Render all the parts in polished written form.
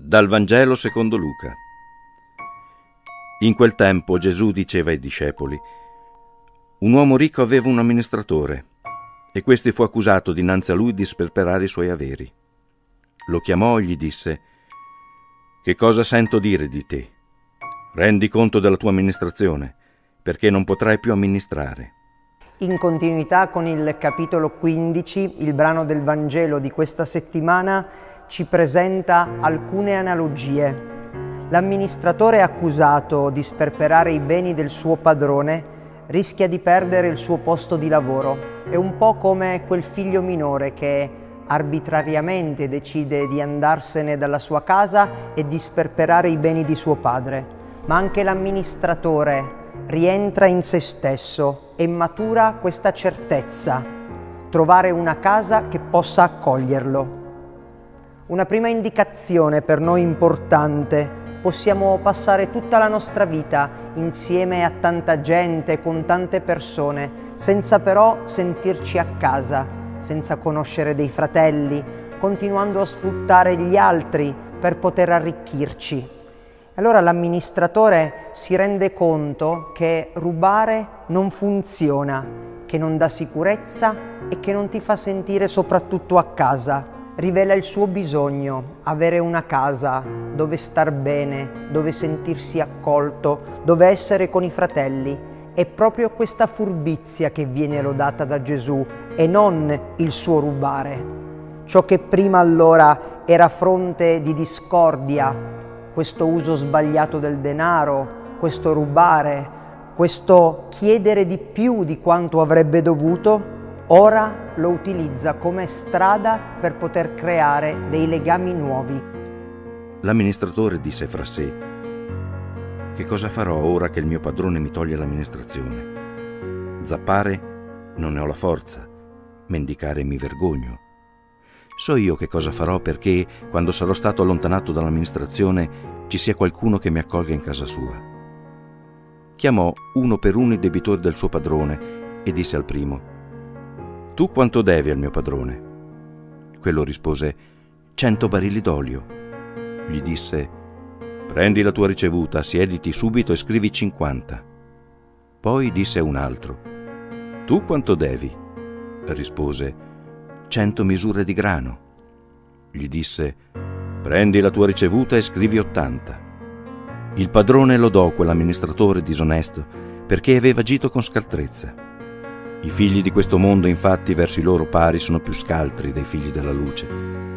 Dal Vangelo secondo Luca. In quel tempo Gesù diceva ai discepoli: un uomo ricco aveva un amministratore, e questi fu accusato dinanzi a lui di sperperare i suoi averi. Lo chiamò e gli disse: che cosa sento dire di te? Rendi conto della tua amministrazione, perché non potrai più amministrare. In continuità con il capitolo 15, il brano del Vangelo di questa settimana ci presenta alcune analogie. L'amministratore accusato di sperperare i beni del suo padrone rischia di perdere il suo posto di lavoro. È un po' come quel figlio minore che arbitrariamente decide di andarsene dalla sua casa e di sperperare i beni di suo padre. Ma anche l'amministratore rientra in se stesso e matura questa certezza: trovare una casa che possa accoglierlo. Una prima indicazione per noi importante: possiamo passare tutta la nostra vita insieme a tanta gente, con tante persone, senza però sentirci a casa, senza conoscere dei fratelli, continuando a sfruttare gli altri per poter arricchirci. Allora l'amministratore si rende conto che rubare non funziona, che non dà sicurezza e che non ti fa sentire soprattutto a casa. Rivela il suo bisogno: avere una casa dove star bene, dove sentirsi accolto, dove essere con i fratelli. È proprio questa furbizia che viene lodata da Gesù e non il suo rubare. Ciò che prima allora era fonte di discordia, questo uso sbagliato del denaro, questo rubare, questo chiedere di più di quanto avrebbe dovuto, ora lo utilizza come strada per poter creare dei legami nuovi. L'amministratore disse fra sé: che cosa farò ora che il mio padrone mi toglie l'amministrazione? Zappare non ne ho la forza, mendicare mi vergogno. So io che cosa farò perché, quando sarò stato allontanato dall'amministrazione, ci sia qualcuno che mi accolga in casa sua. Chiamò uno per uno i debitori del suo padrone e disse al primo: tu quanto devi al mio padrone? Quello rispose: 100 barili d'olio. Gli disse: prendi la tua ricevuta, siediti subito e scrivi 50. Poi disse a un altro: tu quanto devi? Rispose: 100 misure di grano. Gli disse: prendi la tua ricevuta e scrivi 80. Il padrone lodò quell'amministratore disonesto perché aveva agito con scaltrezza. I figli di questo mondo, infatti, verso i loro pari sono più scaltri dei figli della luce.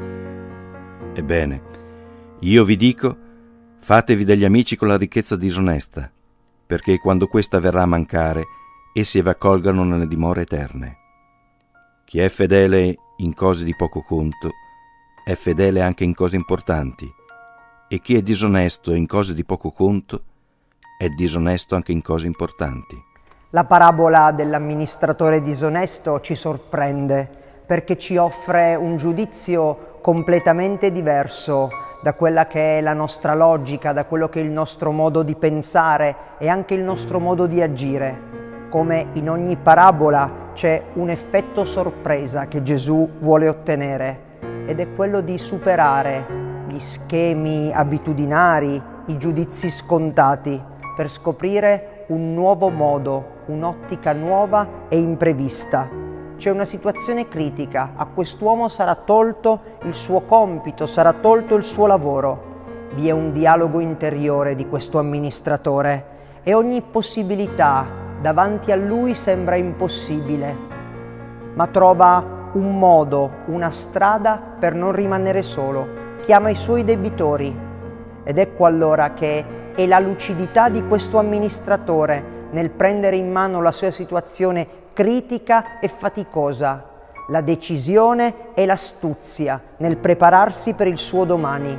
Ebbene, io vi dico: fatevi degli amici con la ricchezza disonesta, perché quando questa verrà a mancare, essi vi accolgano nelle dimore eterne. Chi è fedele in cose di poco conto è fedele anche in cose importanti, e chi è disonesto in cose di poco conto è disonesto anche in cose importanti. La parabola dell'amministratore disonesto ci sorprende perché ci offre un giudizio completamente diverso da quella che è la nostra logica, da quello che è il nostro modo di pensare e anche il nostro modo di agire. Come in ogni parabola c'è un effetto sorpresa che Gesù vuole ottenere, ed è quello di superare gli schemi abitudinari, i giudizi scontati, per scoprire un nuovo modo, un'ottica nuova e imprevista. C'è una situazione critica, a quest'uomo sarà tolto il suo compito, sarà tolto il suo lavoro. Vi è un dialogo interiore di questo amministratore e ogni possibilità davanti a lui sembra impossibile, ma trova un modo, una strada per non rimanere solo. Chiama i suoi debitori ed ecco allora che è la lucidità di questo amministratore nel prendere in mano la sua situazione critica e faticosa, la decisione e l'astuzia nel prepararsi per il suo domani.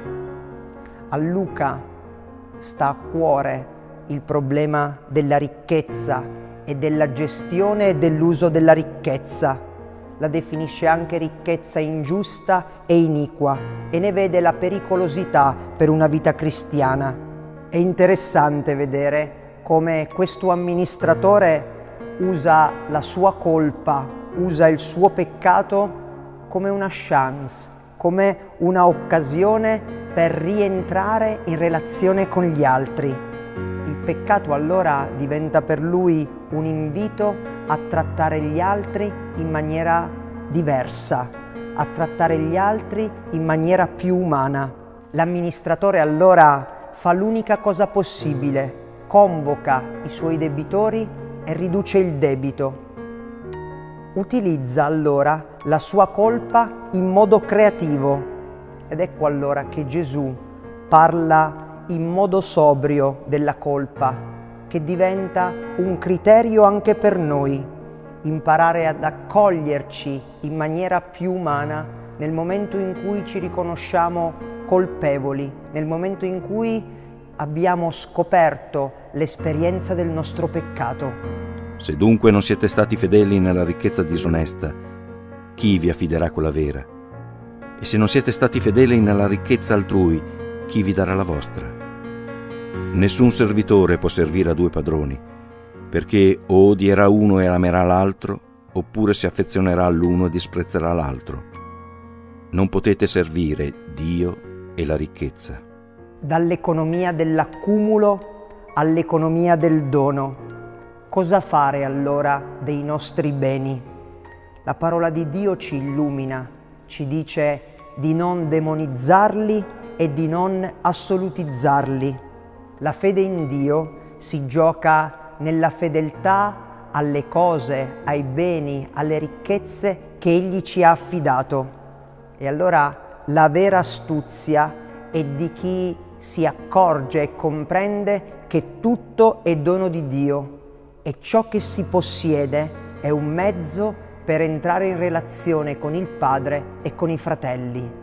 A Luca sta a cuore il problema della ricchezza e della gestione e dell'uso della ricchezza. La definisce anche ricchezza ingiusta e iniqua e ne vede la pericolosità per una vita cristiana. È interessante vedere come questo amministratore usa la sua colpa, usa il suo peccato come una chance, come una occasione per rientrare in relazione con gli altri. Il peccato allora diventa per lui un invito a trattare gli altri in maniera diversa, a trattare gli altri in maniera più umana. L'amministratore allora fa l'unica cosa possibile, convoca i suoi debitori e riduce il debito. Utilizza allora la sua colpa in modo creativo. Ed ecco allora che Gesù parla in modo sobrio della colpa, che diventa un criterio anche per noi, imparare ad accoglierci in maniera più umana nel momento in cui ci riconosciamo colpevoli, nel momento in cui abbiamo scoperto l'esperienza del nostro peccato. Se dunque non siete stati fedeli nella ricchezza disonesta, chi vi affiderà quella vera? E se non siete stati fedeli nella ricchezza altrui, chi vi darà la vostra? Nessun servitore può servire a due padroni, perché o odierà uno e amerà l'altro, oppure si affezionerà all'uno e disprezzerà l'altro. Non potete servire Dio e la ricchezza. Dall'economia dell'accumulo all'economia del dono. Cosa fare allora dei nostri beni? La parola di Dio ci illumina, ci dice di non demonizzarli e di non assolutizzarli. La fede in Dio si gioca nella fedeltà alle cose, ai beni, alle ricchezze che Egli ci ha affidato. E allora la vera astuzia è di chi si accorge e comprende che tutto è dono di Dio e ciò che si possiede è un mezzo per entrare in relazione con il Padre e con i fratelli.